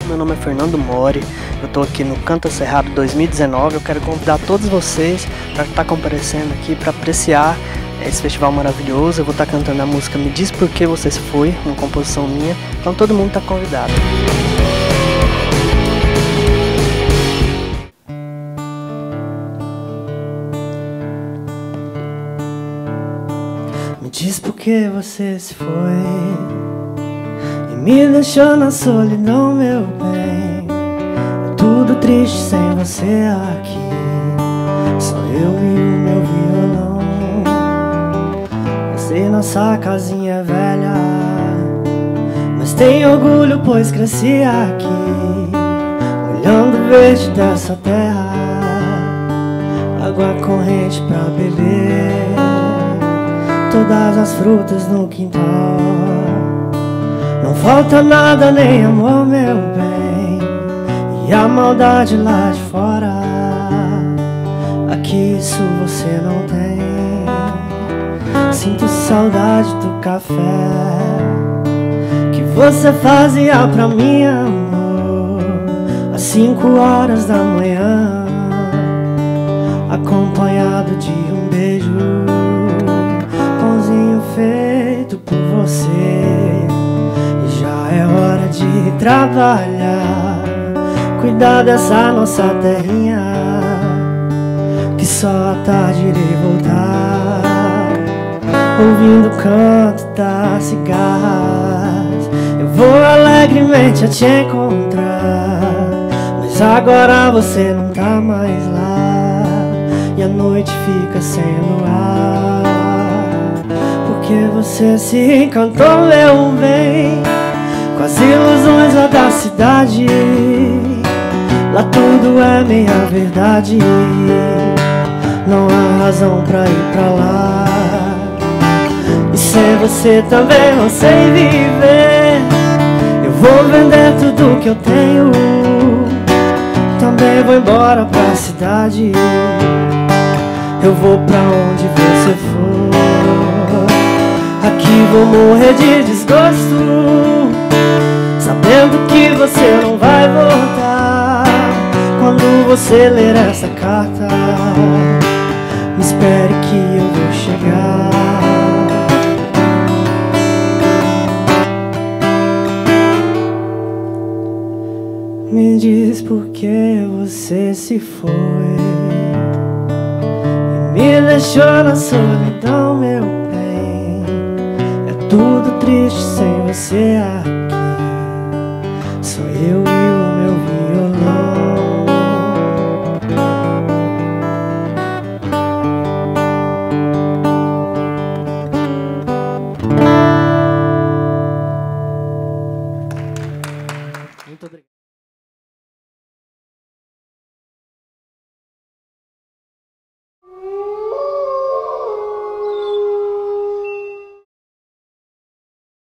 meu nome é Fernando Mori, eu estou aqui no Canta Cerrado 2019. Eu quero convidar todos vocês para estar comparecendo aqui para apreciar esse festival maravilhoso. Eu vou estar cantando a música Me Diz Por Que Você Se Foi, uma composição minha, então todo mundo está convidado. Me diz por que você se foi e me deixou na solidão, meu bem. É tudo triste sem você aqui, só eu e o meu violão. Eu sei, nossa casinha é velha, mas tenho orgulho pois cresci aqui, olhando o verde dessa terra, água corrente pra beber, todas as frutas no quintal. Não falta nada, nem amor, meu bem, e a maldade lá de fora. Aqui isso você não tem. Sinto saudade do café que você fazia pra mim, amor, às 5 horas da manhã, acompanhado de um beijo, feito por você. E já é hora de trabalhar, cuidar dessa nossa terrinha, que só à tarde irei voltar, ouvindo o canto das cigarras. Eu vou alegremente a te encontrar, mas agora você não tá mais lá, e a noite fica sem luar, porque você se encantou, meu bem, com as ilusões lá da cidade. Lá tudo é meia verdade, não há razão pra ir pra lá. E sem você também não sei viver. Eu vou vender tudo que eu tenho, também vou embora pra cidade. Eu vou pra onde você for, aqui vou morrer de desgosto, sabendo que você não vai voltar. Quando você ler essa carta, me espere que eu vou chegar. Me diz por que você se foi e me deixou na solidão, meu bem. É tudo triste sem você aqui, sou eu e o meu violão. Muito obrigado.